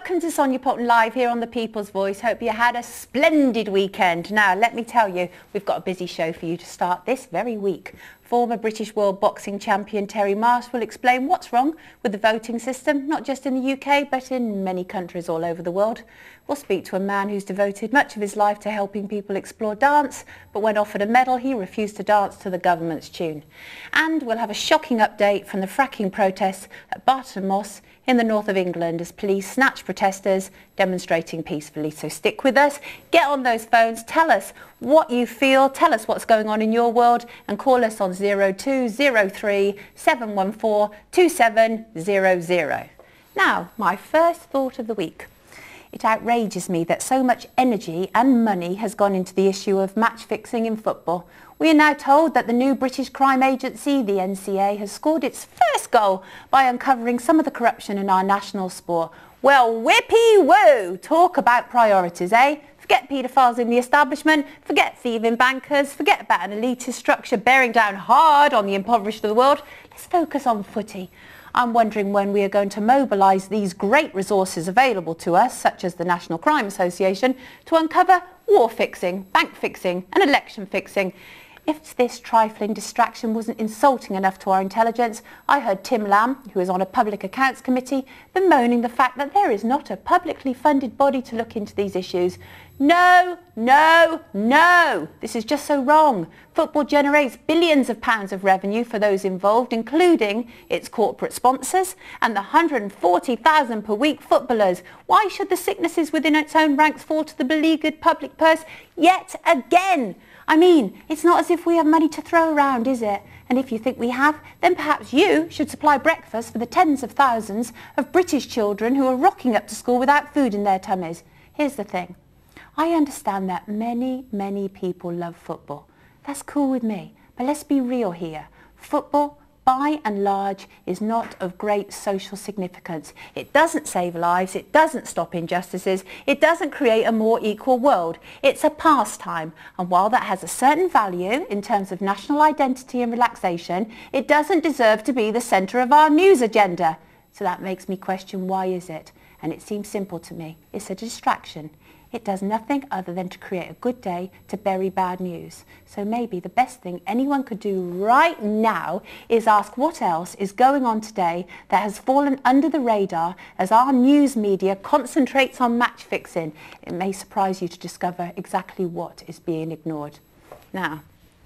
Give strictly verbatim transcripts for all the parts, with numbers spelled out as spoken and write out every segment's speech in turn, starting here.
Welcome to Sonia Poulton Live here on The People's Voice. Hope you had a splendid weekend. Now, let me tell you, we've got a busy show for you to start this very week. Former British World Boxing Champion Terry Marsh will explain what's wrong with the voting system, not just in the U K, but in many countries all over the world. We'll speak to a man who's devoted much of his life to helping people explore dance, but when offered a medal, he refused to dance to the government's tune. And we'll have a shocking update from the fracking protests at Barton Moss in the north of England as police snatch protesters demonstrating peacefully. So stick with us, get on those phones, tell us what you feel, tell us what's going on in your world, and call us on zero two zero three, seven one four, two seven zero zero. Now, my first thought of the week. It outrages me that so much energy and money has gone into the issue of match fixing in football. We are now told that the new British crime agency, the N C A, has scored its first goal by uncovering some of the corruption in our national sport. Well, whippy-woo! Talk about priorities, eh? Forget paedophiles in the establishment, forget thieving bankers, forget about an elitist structure bearing down hard on the impoverished of the world. Let's focus on footy. I'm wondering when we are going to mobilise these great resources available to us, such as the National Crime Association, to uncover war fixing, bank fixing and election fixing. If this trifling distraction wasn't insulting enough to our intelligence, I heard Tim Lamb, who is on a public accounts committee, bemoaning the fact that there is not a publicly funded body to look into these issues. No, no, no! This is just so wrong. Football generates billions of pounds of revenue for those involved, including its corporate sponsors and the one hundred forty thousand per week footballers. Why should the sicknesses within its own ranks fall to the beleaguered public purse yet again? I mean, it's not as if we have money to throw around, is it? And if you think we have, then perhaps you should supply breakfast for the tens of thousands of British children who are rocking up to school without food in their tummies. Here's the thing. I understand that many, many people love football. That's cool with me. But let's be real here. Football, by and large, is not of great social significance. It doesn't save lives, it doesn't stop injustices, it doesn't create a more equal world. It's a pastime, and while that has a certain value in terms of national identity and relaxation, it doesn't deserve to be the centre of our news agenda. So that makes me question, why is it? And it seems simple to me. It's a distraction. It does nothing other than to create a good day to bury bad news. So maybe the best thing anyone could do right now is ask what else is going on today that has fallen under the radar as our news media concentrates on match fixing. It may surprise you to discover exactly what is being ignored. Now,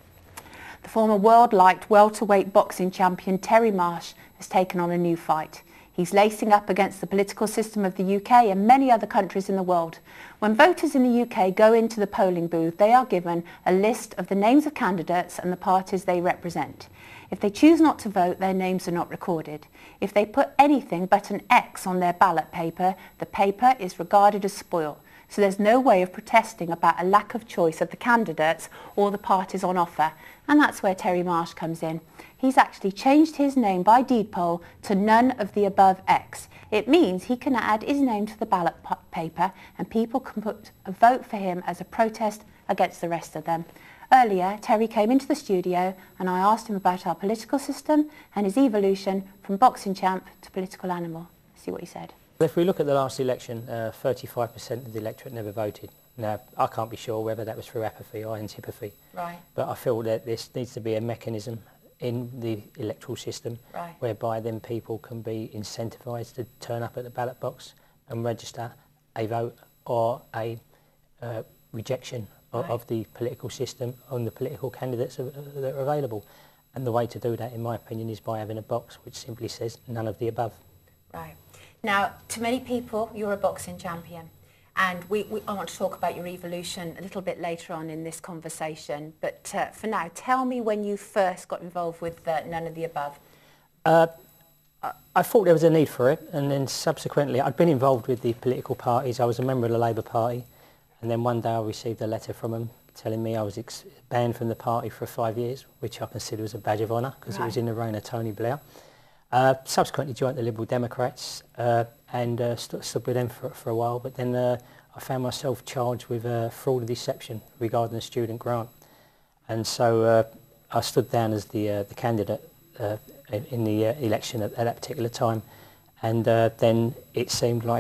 the former world-liked welterweight boxing champion Terry Marsh has taken on a new fight. He's lacing up against the political system of the U K and many other countries in the world. When voters in the U K go into the polling booth, they are given a list of the names of candidates and the parties they represent. If they choose not to vote, their names are not recorded. If they put anything but an X on their ballot paper, the paper is regarded as spoilt. So there's no way of protesting about a lack of choice of the candidates or the parties on offer. And that's where Terry Marsh comes in. He's actually changed his name by deed poll to none of the above X. It means he can add his name to the ballot paper and people can put a vote for him as a protest against the rest of them. Earlier, Terry came into the studio and I asked him about our political system and his evolution from boxing champ to political animal. See what he said. If we look at the last election, uh, thirty-five percent of the electorate never voted. Now, I can't be sure whether that was through apathy or antipathy. Right. But I feel that this needs to be a mechanism in the electoral system, right, whereby then people can be incentivised to turn up at the ballot box and register a vote or a uh, rejection of, right, of the political system on the political candidates that are available. And the way to do that, in my opinion, is by having a box which simply says none of the above. Right. Now, to many people, you're a boxing champion. And we, we, I want to talk about your evolution a little bit later on in this conversation. But uh, for now, tell me when you first got involved with uh, none of the above. Uh, I, I thought there was a need for it. And then subsequently, I'd been involved with the political parties. I was a member of the Labour Party. And then one day I received a letter from them telling me I was ex banned from the party for five years, which I consider was a badge of honour because right, it was in the reign of Tony Blair. Uh, subsequently joined the Liberal Democrats uh, and uh, st stood with them for, for a while, but then uh, I found myself charged with uh, fraud and deception regarding the student grant. And so uh, I stood down as the, uh, the candidate uh, in the uh, election at, at that particular time. And uh, then it seemed like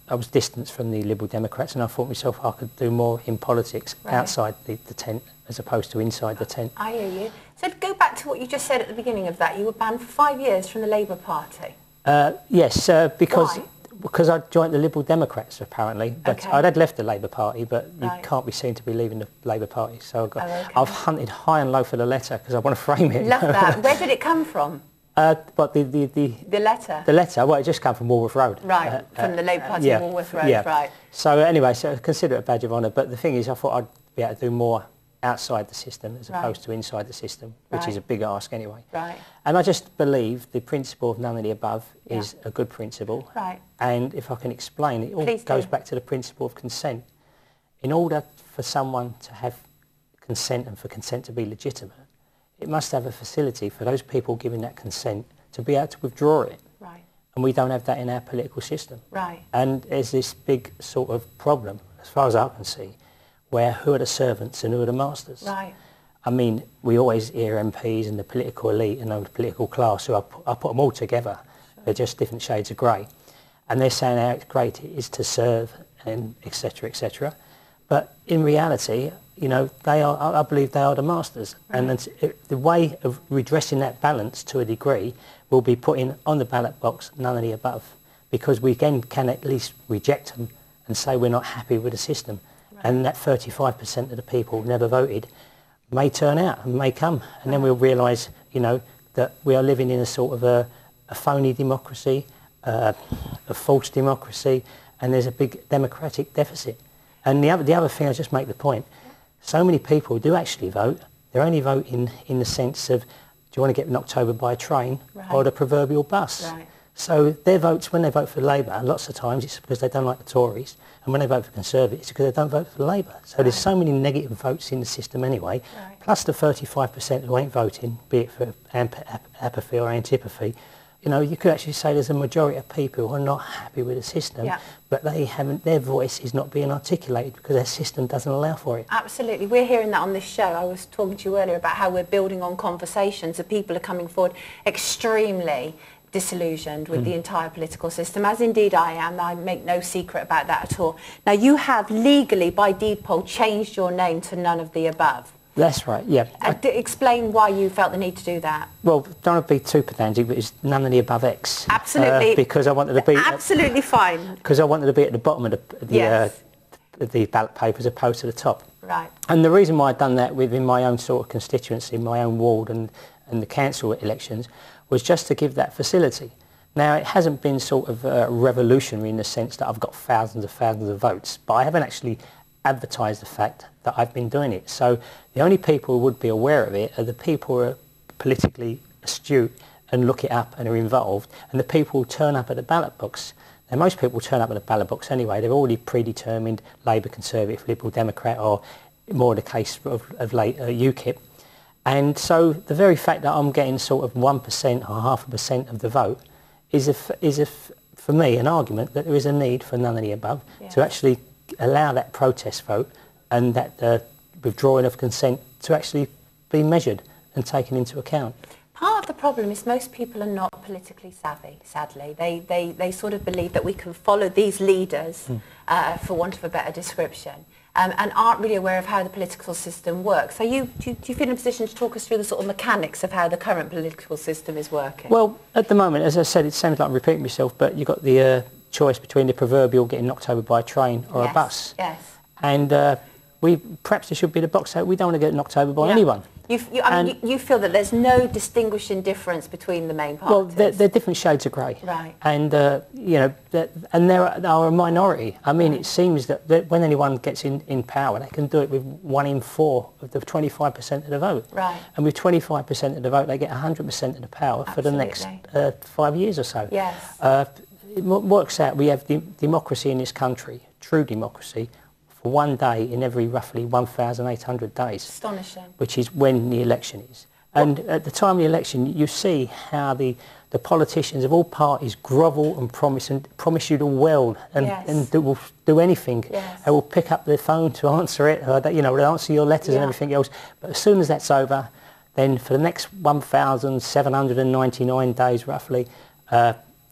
I was distanced from the Liberal Democrats, and I thought myself I could do more in politics right. outside the, the tent as opposed to inside the tent. I hear you. So to go back to what you just said at the beginning of that, you were banned for five years from the Labour Party. Uh, yes, uh, because Why? because I joined the Liberal Democrats apparently, but okay. I'd had left the Labour Party, but you right. can't be seen to be leaving the Labour Party. So I got, oh, okay. I've hunted high and low for the letter because I want to frame it. Love that. Where did it come from? Uh, but the, the, the, the letter? The letter, well, it just came from Walworth Road. Right, uh, from uh, the Labour Party yeah, Walworth Road, yeah. right. So anyway, so I consider it a badge of honour, but the thing is I thought I'd be able to do more outside the system as right. opposed to inside the system, which right. is a big ask anyway. Right. And I just believe the principle of none of the above yeah. is a good principle. Right. And if I can explain, it all Please goes do. back to the principle of consent. In order for someone to have consent and for consent to be legitimate, it must have a facility for those people giving that consent to be able to withdraw it. Right. And we don't have that in our political system. Right. And there's this big sort of problem, as far as I can see, where who are the servants and who are the masters. Right. I mean, we always hear M Ps and the political elite and the political class, who I, I put them all together. Sure. They're just different shades of grey. And they're saying how great it is to serve and et cetera, et cetera. But in reality, you know, they are, I believe they are the masters. Right. And it, the way of redressing that balance to a degree will be putting on the ballot box none of the above, because we again can at least reject them and say we're not happy with the system. Right. And that thirty-five percent of the people who never voted may turn out and may come. And right. then we'll realise, you know, that we are living in a sort of a, a phony democracy, uh, a false democracy, and there's a big democratic deficit. And the other, the other thing, I just make the point, so many people do actually vote. They're only voting in the sense of, do you want to get knocked over by a train right. or the proverbial bus? Right. So their votes, when they vote for Labour, lots of times it's because they don't like the Tories, and when they vote for Conservative, it's because they don't vote for Labour. So right. there's so many negative votes in the system anyway, right. plus the thirty-five percent who ain't voting, be it for amp- ap- apathy or antipathy. You know, you could actually say there's a majority of people who are not happy with the system, yeah. but they haven't, their voice is not being articulated because their system doesn't allow for it. Absolutely. We're hearing that on this show. I was talking to you earlier about how we're building on conversations that people are coming forward extremely disillusioned with mm. the entire political system, as indeed I am. I make no secret about that at all. Now, you have legally, by deed poll, changed your name to none of the above. That's right, yeah. Uh, d- explain why you felt the need to do that. Well, don't want to be too pedantic, but it's none of the above X. Absolutely. Uh, because I wanted to be... Absolutely at, fine. Because I wanted to be at the bottom of the, the, yes. uh, the ballot paper as opposed to the top. Right. And the reason why I'd done that within my own sort of constituency, my own ward and, and the council elections, was just to give that facility. Now, it hasn't been sort of uh, revolutionary in the sense that I've got thousands and thousands of votes, but I haven't actually advertise the fact that I've been doing it. So the only people who would be aware of it are the people who are politically astute and look it up and are involved, and the people who turn up at the ballot box. Now, most people turn up at the ballot box anyway. They're already predetermined Labour, Conservative, Liberal, Democrat, or more the case of, of late uh, UKIP. And so the very fact that I'm getting sort of one percent or half a percent of the vote is, a, is a, for me, an argument that there is a need for none of the above yeah. to actually allow that protest vote and that uh, withdrawing of consent to actually be measured and taken into account. Part of the problem is most people are not politically savvy, sadly. They, they, they sort of believe that we can follow these leaders, mm. uh, for want of a better description, um, and aren't really aware of how the political system works. So you, do, you, do you feel in a position to talk us through the sort of mechanics of how the current political system is working? Well, at the moment, as I said, it sounds like I'm repeating myself, but you've got the uh, choice between the proverbial getting knocked over by a train or yes, a bus. Yes. And uh, we perhaps there should be the box out. We don't want to get knocked over by yeah. anyone. You, you, I mean, you, you feel that there's no distinguishing difference between the main parties? Well, they're, they're different shades of grey. Right. And, uh, you know, and they are a minority. I mean, right. it seems that, that when anyone gets in, in power, they can do it with one in four of the twenty-five percent of the vote. Right. And with twenty-five percent of the vote, they get one hundred percent of the power Absolutely. for the next uh, five years or so. Yes. Uh, it works out, we have de- democracy in this country, true democracy, for one day in every roughly one thousand eight hundred days. Astonishing. Which is when the election is. And what? At the time of the election, you see how the, the politicians of all parties grovel and promise and promise you the world and, yes. and do, will do anything. Yes. They will pick up their phone to answer it, or they, you know, they'll answer your letters yeah. and everything else. But as soon as that's over, then for the next one thousand seven hundred ninety-nine days roughly, uh,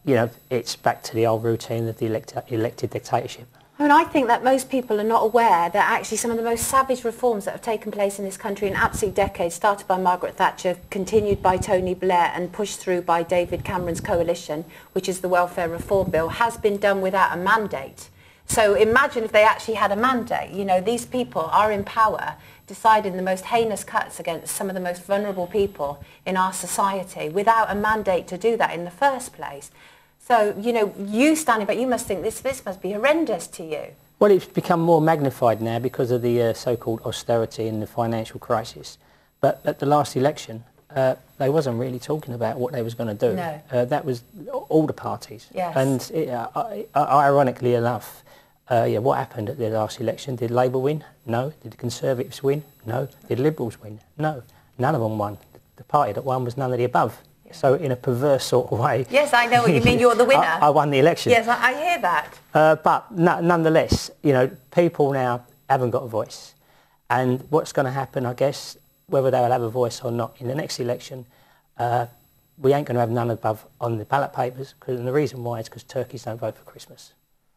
you know, it's back to the old routine of the elect elected dictatorship. I mean, I think that most people are not aware that actually some of the most savage reforms that have taken place in this country in absolute decades, started by Margaret Thatcher, continued by Tony Blair and pushed through by David Cameron's coalition, which is the Welfare Reform Bill, has been done without a mandate. So imagine if they actually had a mandate. You know, these people are in power, deciding the most heinous cuts against some of the most vulnerable people in our society without a mandate to do that in the first place. So, you know, you standing back, you must think this, this must be horrendous to you. Well, it's become more magnified now because of the uh, so-called austerity and the financial crisis. But at the last election, uh, they wasn't really talking about what they was going to do. No. Uh, that was all the parties. Yes. And it, uh, ironically enough, uh, yeah, what happened at the last election? Did Labour win? No. Did the Conservatives win? No. Did Liberals win? No. None of them won. The party that won was none of the above. So in a perverse sort of way... Yes, I know what you mean. You're the winner. I, I won the election. Yes, I, I hear that. Uh, but no, nonetheless, you know, people now haven't got a voice. And what's going to happen, I guess, whether they'll have a voice or not in the next election, uh, we ain't going to have none above on the ballot papers. Cause, and the reason why is because turkeys don't vote for Christmas.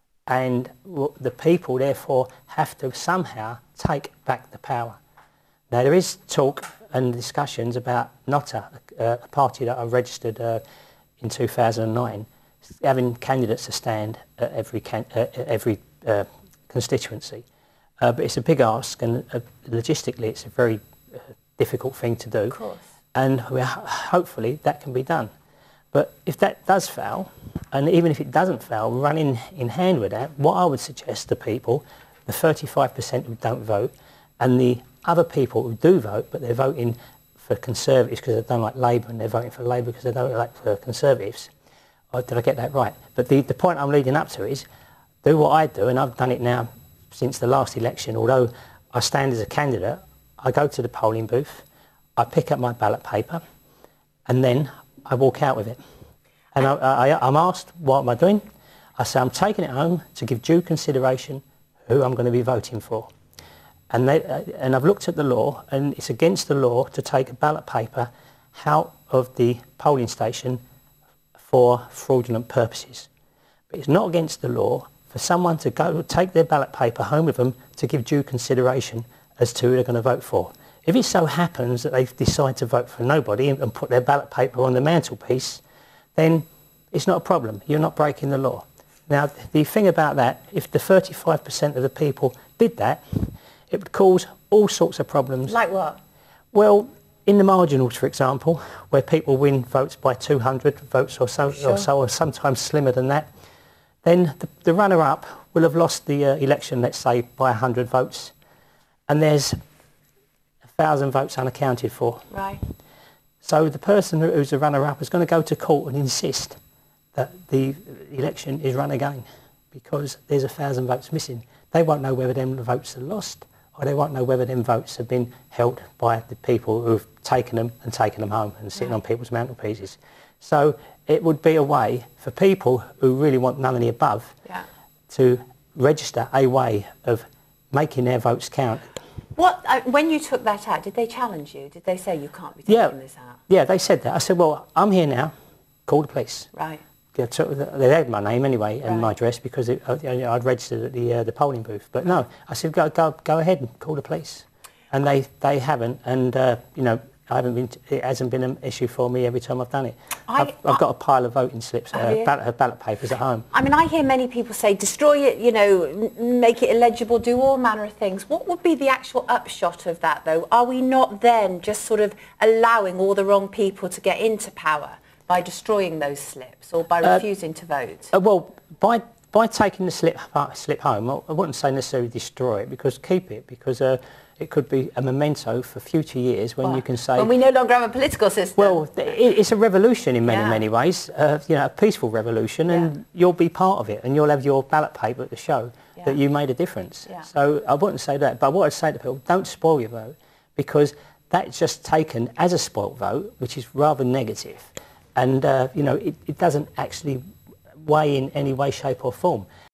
And the people, therefore, have to somehow take back the power. Now, there is talk and discussions about N O T A, a party that I registered uh, in two thousand nine, having candidates to stand at every, can uh, every uh, constituency. Uh, but it's a big ask, and uh, logistically it's a very uh, difficult thing to do. Of course. And we hopefully that can be done. But if that does fail, and even if it doesn't fail, running in hand with that, what I would suggest to people, the thirty-five percent who don't vote, and the other people who do vote, but they're voting for Conservatives because they don't like Labour, and they're voting for Labour because they don't like for Conservatives. Oh, did I get that right? But the, the point I'm leading up to is, do what I do, and I've done it now since the last election. Although I stand as a candidate, I go to the polling booth, I pick up my ballot paper, and then I walk out with it. And I, I, I'm asked, what am I doing? I say, I'm taking it home to give due consideration who I'm going to be voting for. And, they, uh, and I've looked at the law, and it's against the law to take a ballot paper out of the polling station for fraudulent purposes. But it's not against the law for someone to go take their ballot paper home with them to give due consideration as to who they're going to vote for. If it so happens that they decide to vote for nobody and, and put their ballot paper on the mantelpiece, then it's not a problem. You're not breaking the law. Now, the thing about that, if the thirty-five percent of the people did that, it would cause all sorts of problems. Like what? Well, in the marginals, for example, where people win votes by two hundred votes or so, sure. or so, or sometimes slimmer than that, then the, the runner-up will have lost the uh, election, let's say, by one hundred votes, and there's a thousand votes unaccounted for. Right. So the person who's the runner-up is going to go to court and insist that the election is run again because there's a thousand votes missing. They won't know whether them votes are lost, or they won't know whether them votes have been held by the people who've taken them and taken them home and sitting right. on people's mantelpieces. So it would be a way for people who really want none of the above yeah. to register a way of making their votes count. What, uh, when you took that out, did they challenge you? Did they say you can't be taking yeah, this out? Yeah, they said that. I said, well, I'm here now, call the police. Right. They, took, they had my name anyway and right. my address because it, I'd registered at the uh, the polling booth. But no, I said go go go ahead and call the police, and they they haven't. And uh, you know, I haven't been. It hasn't been an issue for me every time I've done it. I, I've, I've got a pile of voting slips, uh, ballot, ballot papers at home. I mean, I hear many people say destroy it, you know, make it illegible, do all manner of things. What would be the actual upshot of that, though? Are we not then just sort of allowing all the wrong people to get into power by destroying those slips or by uh, refusing to vote? Uh, well, by by taking the slip uh, slip home, I wouldn't say necessarily destroy it, because keep it, because uh, it could be a memento for future years when well, you can say... When we no longer have a political system. Well, it, it's a revolution in many, yeah. many ways, uh, you know, a peaceful revolution, and yeah. you'll be part of it, and you'll have your ballot paper to show yeah. that you made a difference. Yeah. So I wouldn't say that, but what I'd say to people, don't spoil your vote, because that's just taken as a spoilt vote, which is rather negative, and, uh, you know, it, it doesn't actually weigh in any way, shape or form.